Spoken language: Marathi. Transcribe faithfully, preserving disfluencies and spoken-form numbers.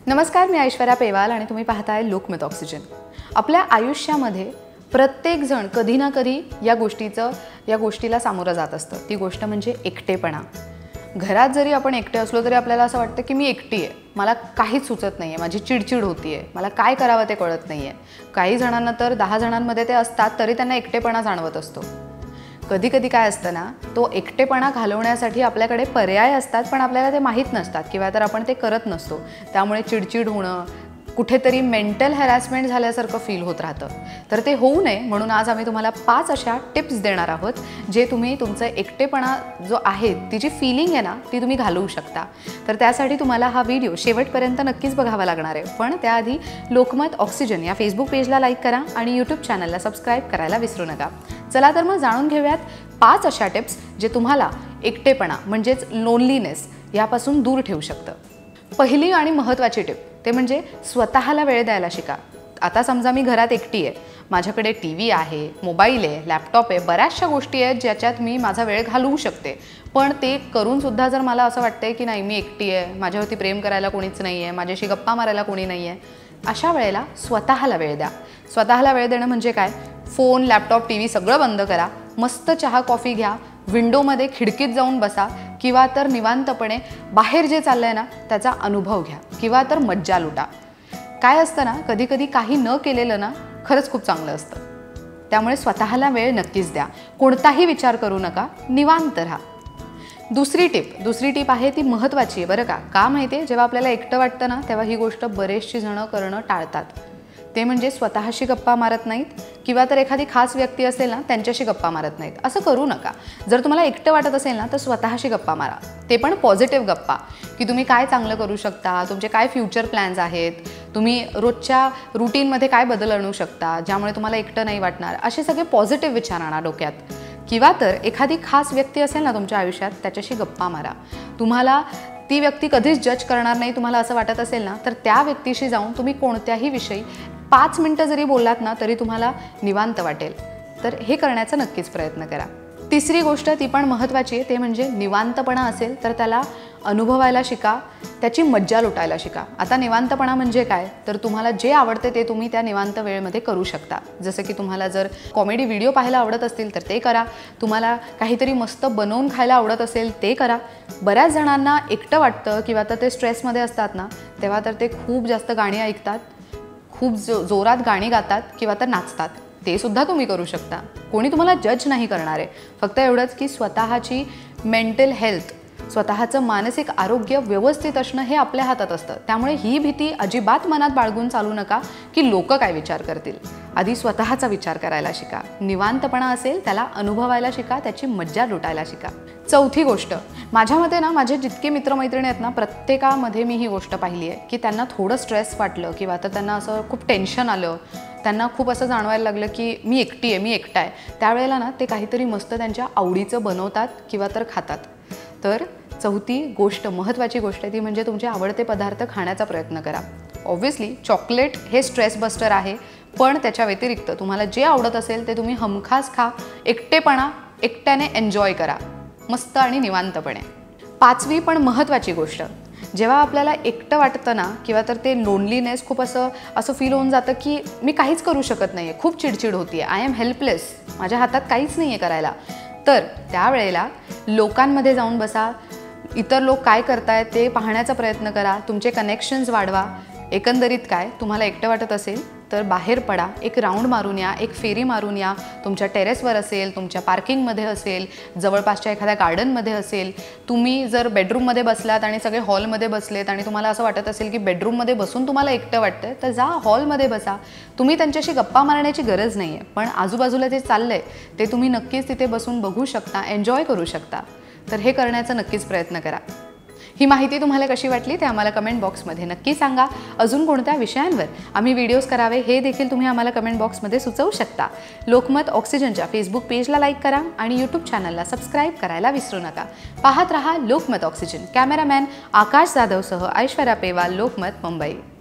नमस्कार, मी ऐश्वर्या पेवाल आणि तुम्ही पाहताय लोकमत ऑक्सिजन। आपल्या आयुष्यामध्ये प्रत्येक जण कधी ना कधी या गोष्टीचं या गोष्टीला सामोरं जात असतं। ती गोष्ट म्हणजे एकटेपणा। घरात जरी आपण एकटे असलो तरी आपल्याला असं वाटतं की मी एकटी आहे, मला काहीच सुचत नाहीये, माझी चिडचिड होतीये, मला काय करावं ते कळत नाहीये। काही जणांना तर दहा जणांमध्ये ते असतात तरी त्यांना एकटेपणा जाणवत असतो। कधी कधी काय असतं ना, तो एकटेपणा घालवण्यासाठी आपल्याकडे पर्याय असतात पण आपल्याला ते माहीत नसतात किंवा तर आपण ते करत नसतो। त्यामुळे चिडचिड होणं, कुठेतरी मेंटल हॅरॅसमेंट झाल्यासारखं फील होत राहतं। तर ते होऊ नये म्हणून आज आम्ही तुम्हाला पाच अशा टिप्स देणार आहोत जे तुम्ही तुमचं एकटेपणा जो आहे, ती जी फीलिंग आहे ना, ती तुम्ही घालवू शकता। तर त्यासाठी तुम्हाला हा व्हिडिओ शेवटपर्यंत नक्कीच बघावा लागणार आहे। पण त्याआधी लोकमत ऑक्सिजन या फेसबुक पेजला लाईक करा आणि यूट्यूब चॅनलला सबस्क्राइब करायला विसरू नका। चला तर मग जाणून घेऊयात पाच अशा टिप्स जे तुम्हाला एकटेपणा म्हणजेच लोनलीनेस यापासून दूर ठेवू शकतं। पहिली आणि महत्त्वाची टिप ते म्हणजे स्वतःला वेळ द्यायला शिका। आता समजा मी घरात एकटी आहे, माझ्याकडे टीव्ही आहे, मोबाईल आहे, लॅपटॉप आहे, बऱ्याचशा गोष्टी आहेत ज्याच्यात मी माझा वेळ घालवू शकते। पण ते करून सुद्धा जर मला असं वाटतंय की नाही मी एकटी आहे, माझ्यावरती प्रेम करायला कोणीच नाही आहे, माझ्याशी गप्पा मारायला कोणी नाही आहे, अशा वेळेला स्वतःला वेळ द्या। स्वतःला वेळ देणं म्हणजे काय? फोन, लॅपटॉप, टीव्ही सगळं बंद करा, मस्त चहा कॉफी घ्या, विंडोमध्ये खिडकीत जाऊन बसा किंवा तर निवांतपणे बाहेर जे चाललंय ना त्याचा अनुभव घ्या किंवा तर मज्जा लुटा। काय असतं ना, कधी कधी काही न केलेलं ना खरंच खूप चांगलं असतं। त्यामुळे स्वतःला वेळ नक्कीच द्या, कोणताही विचार करू नका, निवांत राहा। दुसरी टिप दुसरी टिप आहे ती महत्त्वाची आहे बरं का। का माहिती आहे, जेव्हा आपल्याला एकटं वाटतं ना तेव्हा ही गोष्ट बरेचशी जण करणं टाळतात। ते म्हणजे स्वतःशी गप्पा मारत नाहीत किंवा तर एखादी खास व्यक्ती असेल ना त्यांच्याशी गप्पा मारत नाहीत। असं करू नका। जर तुम्हाला एकटं वाटत असेल ना तर स्वतःशी गप्पा मारा, ते पण पॉझिटिव्ह गप्पा, की तुम्ही काय चांगलं करू शकता, तुमचे काय फ्युचर प्लॅन्स आहेत, तुम्ही रोजच्या रूटीनमध्ये काय बदल आणू शकता ज्यामुळे तुम्हाला एकटं नाही वाटणार, असे सगळे पॉझिटिव्ह विचार आणा डोक्यात। किंवा तर एखादी खास व्यक्ती असेल ना तुमच्या आयुष्यात त्याच्याशी गप्पा मारा। तुम्हाला ती व्यक्ती कधीच जज करणार नाही तुम्हाला असं वाटत असेल ना तर त्या व्यक्तीशी जाऊन तुम्ही कोणत्याही विषयी पाच मिनिटं जरी बोललात ना तरी तुम्हाला निवांत वाटेल। तर हे करण्याचा नक्कीच प्रयत्न करा। तिसरी गोष्ट ती पण महत्त्वाची आहे, ते म्हणजे निवांतपणा असेल तर त्याला अनुभवायला शिका, त्याची मज्जा लुटायला शिका। आता निवांतपणा म्हणजे काय, तर तुम्हाला जे आवडते ते तुम्ही त्या निवांत वेळेमध्ये करू शकता। जसं की तुम्हाला जर कॉमेडी व्हिडिओ पाहायला आवडत असतील तर ते करा, तुम्हाला काहीतरी मस्त बनवून खायला आवडत असेल ते करा। बऱ्याच जणांना एकटं वाटतं किंवा तर ते स्ट्रेसमध्ये असतात ना तेव्हा तर ते खूप जास्त गाणी ऐकतात, खूप जो जोरात गाणी गातात किंवा तर नाचतात, ते सुद्धा तुम्ही करू शकता। कोणी तुम्हाला जज नाही करणार आहे। फक्त एवढंच की स्वतःची मेंटल हेल्थ, स्वतःचं मानसिक आरोग्य व्यवस्थित असणं हे आपल्या हातात असतं। त्यामुळे ही भीती अजिबात मनात बाळगून चालू नका की लोक काय विचार करतील। आधी स्वतःचा विचार करायला शिका, निवांतपणा असेल त्याला अनुभवायला शिका, त्याची मज्जा लुटायला शिका। चौथी गोष्ट, माझ्या मते ना माझे जितके मित्रमैत्रिणी आहेत ना प्रत्येकामध्ये मी ही गोष्ट पाहिली आहे की त्यांना थोडं स्ट्रेस वाटलं किंवा तर त्यांना असं खूप टेन्शन आलं, त्यांना खूप असं जाणवायला लागलं की मी एकटी आहे, मी एकटा आहे, त्यावेळेला ना ते काहीतरी मस्त त्यांच्या आवडीचं बनवतात किंवा तर खातात। तर चौथी गोष्ट, महत्त्वाची गोष्ट ती म्हणजे तुमचे आवडते पदार्थ खाण्याचा प्रयत्न करा। ऑब्व्हियसली चॉकलेट हे स्ट्रेस बस्टर आहे, पण त्याच्या व्यतिरिक्त तुम्हाला जे आवडत असेल ते तुम्ही हमखास खा। एकटेपणा एकट्याने एन्जॉय करा, मस्त आणि निवांतपणे। पाचवी पण महत्त्वाची गोष्ट, जेव्हा आपल्याला एकटं वाटतं ना किंवा तर ते लोनलीनेस खूप असं असं फील होऊन जातं की मी काहीच करू शकत नाही आहे, खूप चिडचिड होती आहे, आय एम हेल्पलेस, माझ्या हातात काहीच नाही आहे करायला, तर त्यावेळेला लोकांमध्ये जाऊन बसा, इतर लोक काय करतायत ते पाहण्याचा प्रयत्न करा, तुमचे कनेक्शन्स वाढवा। एकंदरीत काय, तुम्हाला एकटं वाटत असेल तर बाहेर पडा, एक राऊंड मारून या, एक फेरी मारून या। तुमच्या टेरेसवर असेल, तुमच्या पार्किंगमध्ये असेल, जवळपासच्या एखाद्या गार्डनमध्ये असेल, तुम्ही जर बेडरूममध्ये बसलात आणि सगळे हॉलमध्ये बसलेत आणि तुम्हाला असं वाटत असेल की बेडरूममध्ये बसून तुम्हाला एकटं वाटतंय तर जा हॉलमध्ये बसा। तुम्ही त्यांच्याशी गप्पा मारण्याची गरज नाही आहे, पण आजूबाजूला जे चाललंय ते तुम्ही नक्कीच तिथे बसून बघू शकता, एन्जॉय करू शकता। तर हे करण्याचा नक्कीच प्रयत्न करा। ही माहिती तुम्हाला कशी वाटली ते आम्हाला कमेंट बॉक्समध्ये नक्की सांगा। अजून कोणत्या विषयांवर आम्ही व्हिडिओज करावे हे देखील तुम्ही आम्हाला कमेंट बॉक्समध्ये सुचवू शकता। लोकमत ऑक्सिजनच्या फेसबुक पेजला लाईक करा आणि यूट्यूब चॅनलला सबस्क्राईब करायला विसरू नका। पाहत रहा लोकमत ऑक्सिजन। कॅमेरामॅन आकाश जाधवसह ऐश्वर्या पेवाल, लोकमत, मुंबई।